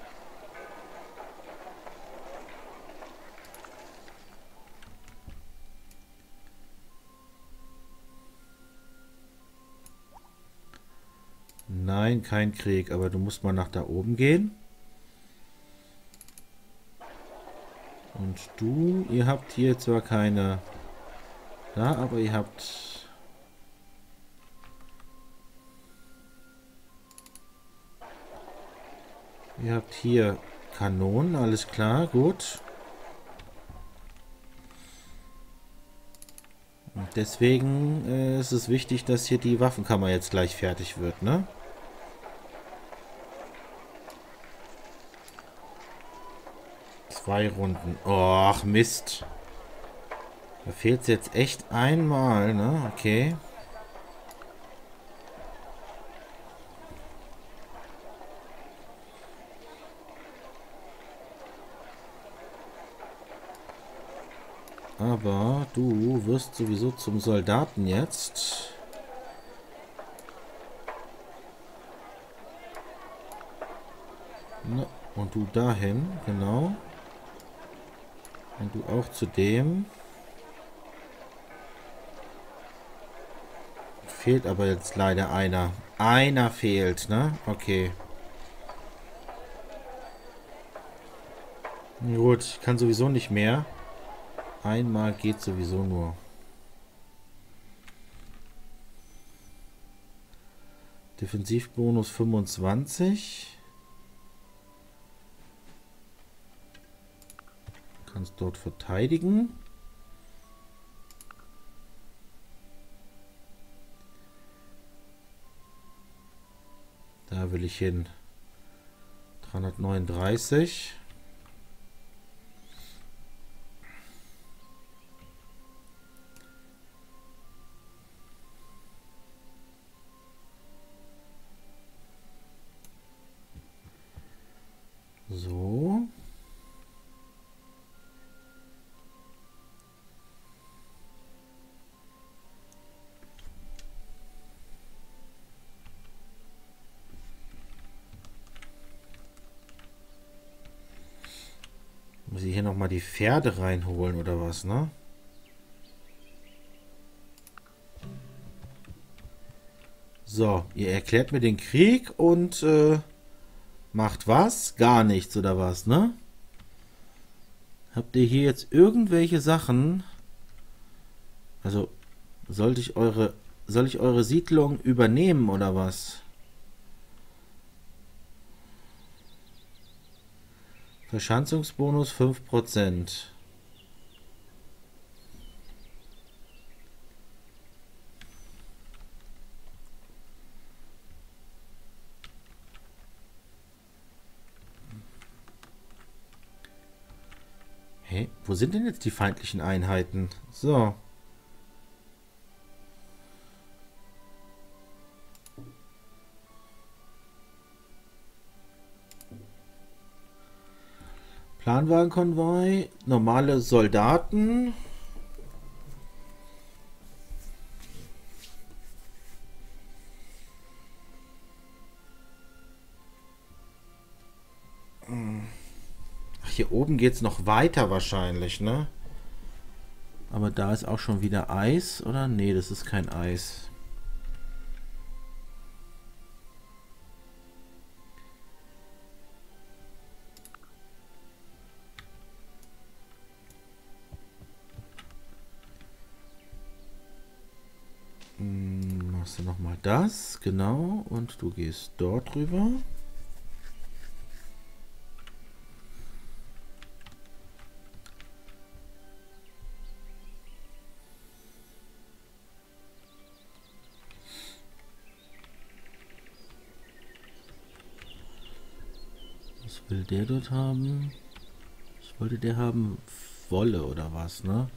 Nein, kein Krieg, aber du musst mal nach da oben gehen. Und du, ihr habt hier zwar keine... Da, aber ihr habt... Ihr habt hier Kanonen, alles klar, gut. Und deswegen äh, ist es wichtig, dass hier die Waffenkammer jetzt gleich fertig wird, ne? Zwei Runden. Och, Mist. Da fehlt es jetzt echt einmal, ne? Okay. Aber du wirst sowieso zum Soldaten jetzt. Ne? Und du dahin, genau. Und du auch zu dem. Fehlt aber jetzt leider einer. Einer fehlt, ne? Okay. Gut, ich kann sowieso nicht mehr. Einmal geht sowieso nur. Defensivbonus fünfundzwanzig. Du kannst dort verteidigen. Da will ich hin. dreihundertneununddreißig. So. nochmal die Pferde reinholen oder was, ne? So, ihr erklärt mir den Krieg und äh, macht was? Gar nichts oder was, ne? Habt ihr hier jetzt irgendwelche Sachen? Also, sollte ich eure, soll ich eure Siedlung übernehmen oder was? Verschanzungsbonus fünf Prozent. Hey, wo sind denn jetzt die feindlichen Einheiten? So. Planwagenkonvoi, normale Soldaten. Ach, hier oben geht es noch weiter wahrscheinlich, ne? Aber da ist auch schon wieder Eis, oder? Nee, das ist kein Eis. Hm, machst du nochmal das, genau. Und du gehst dort rüber. Was will der dort haben? Was wollte der haben? Wolle oder was, ne?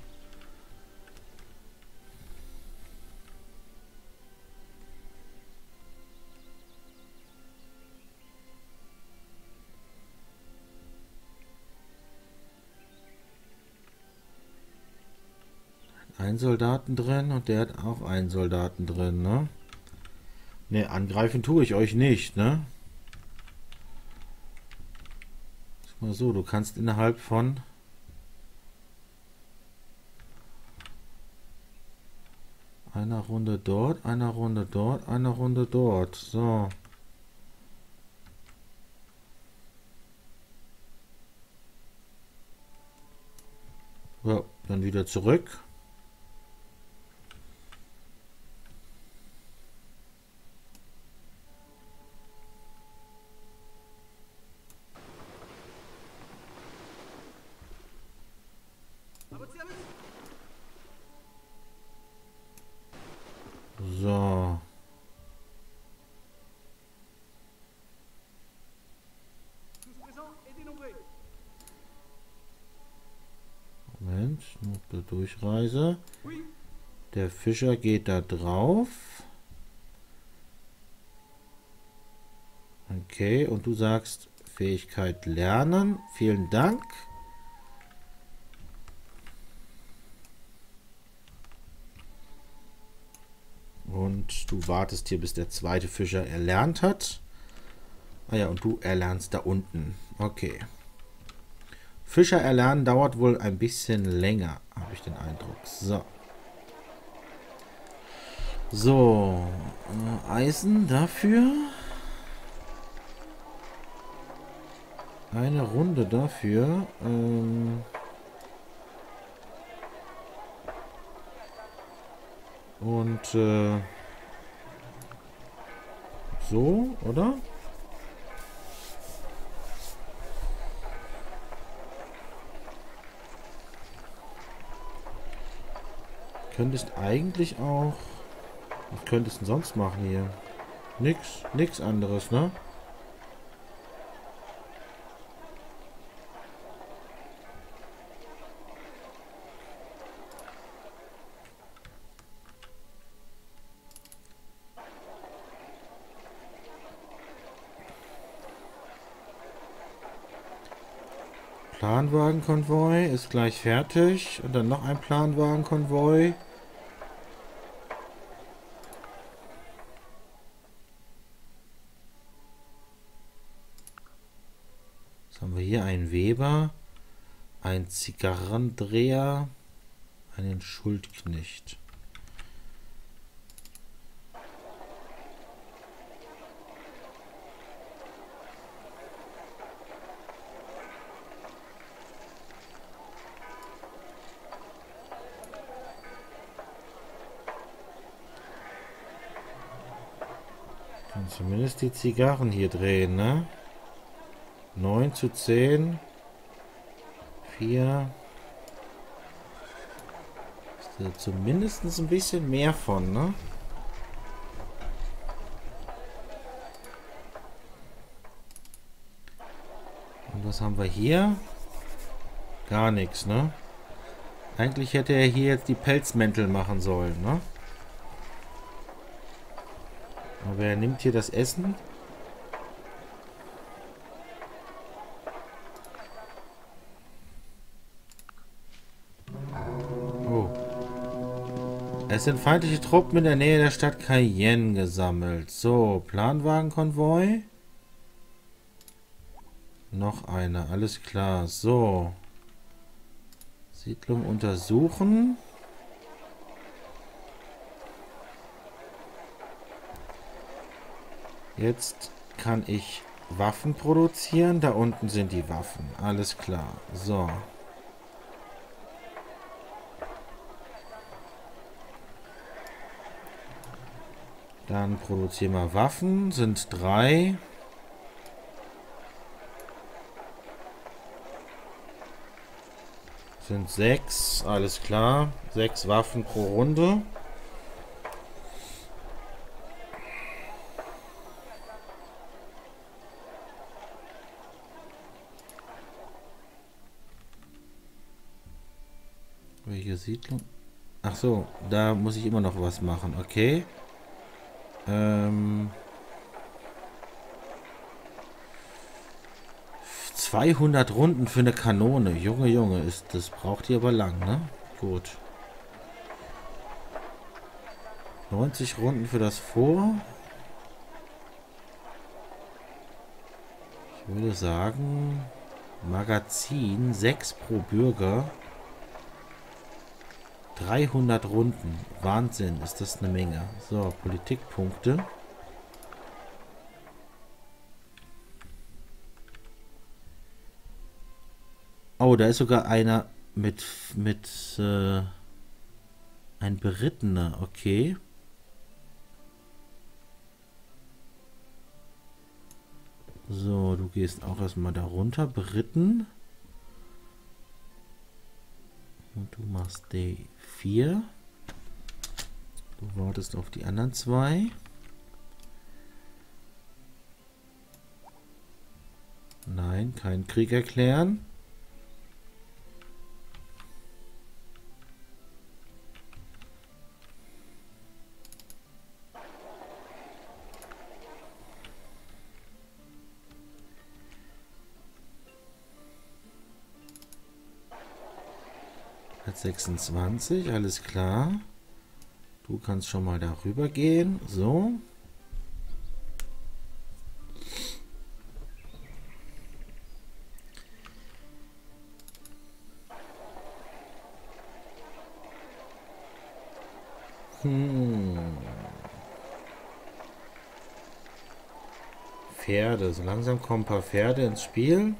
Einen Soldaten drin und der hat auch einen Soldaten drin, ne? Ne, angreifen tue ich euch nicht, ne? Sag mal so, du kannst innerhalb von einer Runde dort, einer Runde dort, einer Runde dort. So. Ja, dann wieder zurück. So. Moment, noch der Durchreise. Der Fischer geht da drauf. Okay, und du sagst Fähigkeit lernen. Vielen Dank. Und du wartest hier, bis der zweite Fischer erlernt hat. Ah ja, und du erlernst da unten. Okay. Fischer erlernen dauert wohl ein bisschen länger, habe ich den Eindruck. So. So. Äh, Eisen dafür. Eine Runde dafür. Ähm Und äh, so, oder? Könntest eigentlich auch... Was könntest du denn sonst machen hier? Nix, nix anderes, ne? Planwagenkonvoi ist gleich fertig. Und dann noch ein Planwagenkonvoi. Was haben wir hier? Einen Weber. ein Zigarrendreher, einen Schuldknecht. Und zumindest die Zigarren hier drehen, ne? neun zu zehn. vier. Ist da zumindest ein bisschen mehr von, ne? Und was haben wir hier? Gar nichts, ne? Eigentlich hätte er hier jetzt die Pelzmäntel machen sollen, ne? Aber er nimmt hier das Essen. Oh. Es sind feindliche Truppen in der Nähe der Stadt Cayenne gesammelt. So, Planwagenkonvoi. Noch eine, alles klar. So. Siedlung untersuchen. Jetzt kann ich Waffen produzieren. Da unten sind die Waffen. Alles klar. So. Dann produzieren wir Waffen. Sind drei. Sind sechs. Alles klar. Sechs Waffen pro Runde. Welche Siedlung? Ach so, da muss ich immer noch was machen. Okay. Ähm... zweihundert Runden für eine Kanone. Junge, Junge, ist das braucht die aber lang, ne? Gut. neunzig Runden für das Vor. Ich würde sagen, Magazin sechs pro Bürger. dreihundert Runden. Wahnsinn, ist das eine Menge. So, Politikpunkte. Oh, da ist sogar einer mit, mit, äh, ein Berittener, okay. So, du gehst auch erstmal da runter, beritten. Und du machst D vier. Du wartest auf die anderen zwei. Nein, keinen Krieg erklären. sechsundzwanzig, alles klar. Du kannst schon mal darüber gehen. So. Hm. Pferde. So langsam kommen ein paar Pferde ins Spiel.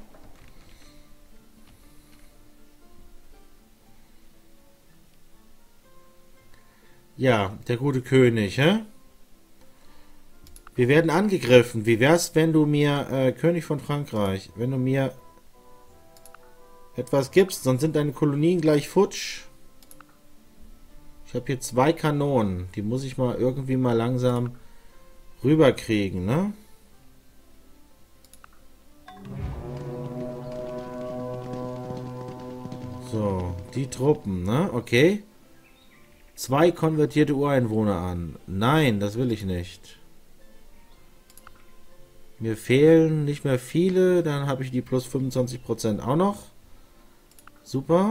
Ja, der gute König, hä? Wir werden angegriffen. Wie wär's, wenn du mir, äh, König von Frankreich, wenn du mir etwas gibst, sonst sind deine Kolonien gleich futsch. Ich habe hier zwei Kanonen. Die muss ich mal irgendwie mal langsam rüberkriegen, ne? So, die Truppen, ne? Okay. Zwei konvertierte Ureinwohner an. Nein, das will ich nicht. Mir fehlen nicht mehr viele. Dann habe ich die plus fünfundzwanzig Prozent auch noch. Super.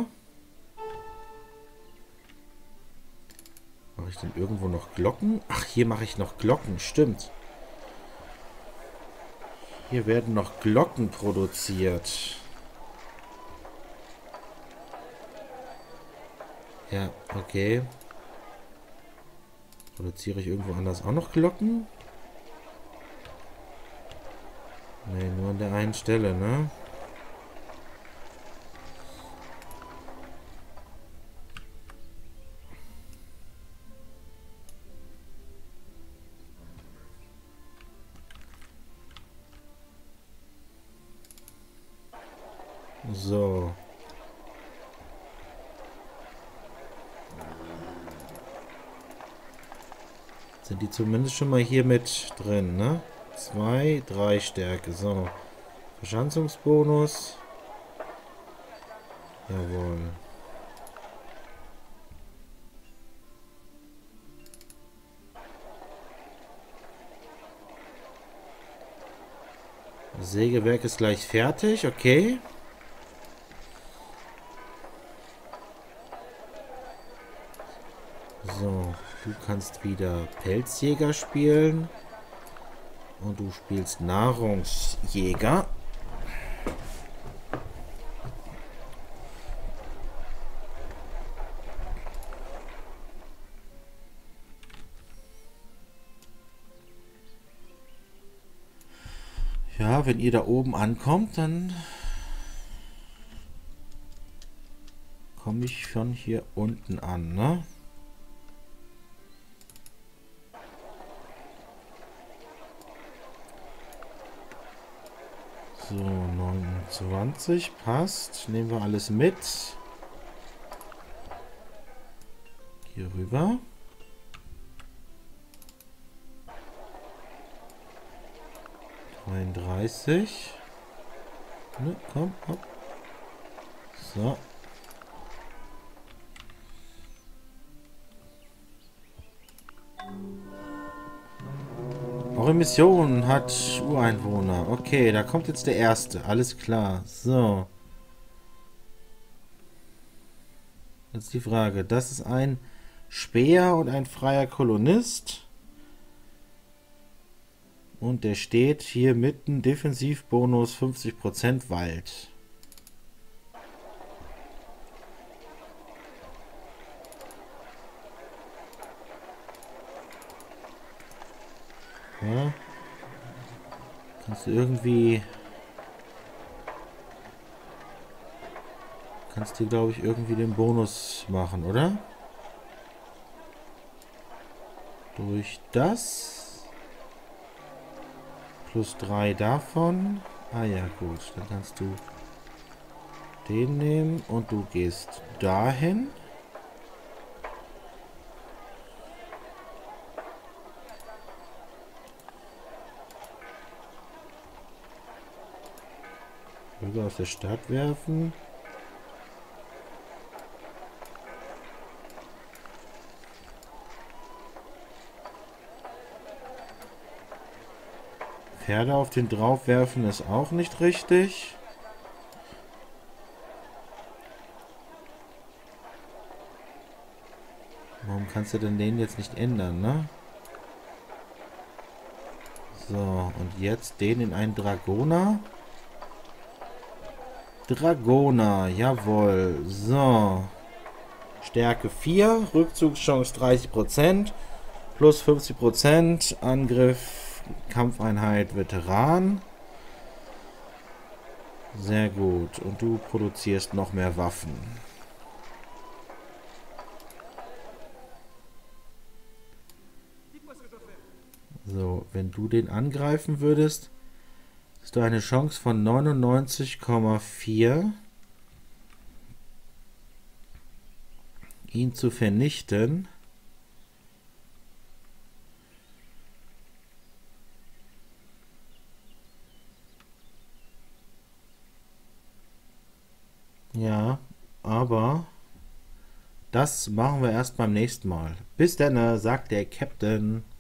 Mache ich denn irgendwo noch Glocken? Ach, hier mache ich noch Glocken. Stimmt. Hier werden noch Glocken produziert. Ja, okay. Produziere ich irgendwo anders auch noch Glocken? Ne, nur an der einen Stelle, ne? So. Sind die zumindest schon mal hier mit drin, ne? Zwei, drei Stärke. So. Verschanzungsbonus. Jawohl. Das Sägewerk ist gleich fertig, okay. So, du kannst wieder Pelzjäger spielen. Und du spielst Nahrungsjäger. Ja, wenn ihr da oben ankommt, dann komme ich von hier unten an, ne? So, neunundzwanzig passt. Nehmen wir alles mit. Hier rüber. dreiunddreißig. Ne, komm, hopp. So. Eure Mission hat Ureinwohner. Okay, da kommt jetzt der erste. Alles klar. So. Jetzt die Frage. Das ist ein Späher und ein freier Kolonist. Und der steht hier mitten, Defensivbonus fünfzig Prozent Wald. Ja. Kannst du irgendwie... Kannst du, glaube ich, irgendwie den Bonus machen, oder? Durch das... Plus drei davon. Ah ja, gut. Dann kannst du den nehmen und du gehst dahin. Bürger aus der Stadt werfen. Pferde auf den drauf werfen ist auch nicht richtig. Warum kannst du denn den jetzt nicht ändern, ne? So, und jetzt den in einen Dragoner. Dragoner, jawohl. So. Stärke vier, Rückzugschance dreißig Prozent, plus fünfzig Prozent, Angriff, Kampfeinheit, Veteran. Sehr gut. Und du produzierst noch mehr Waffen. So, wenn du den angreifen würdest, hast du eine Chance von neunundneunzig Komma vier, ihn zu vernichten. Ja, aber das machen wir erst beim nächsten Mal. Bis dann, sagt der Captain.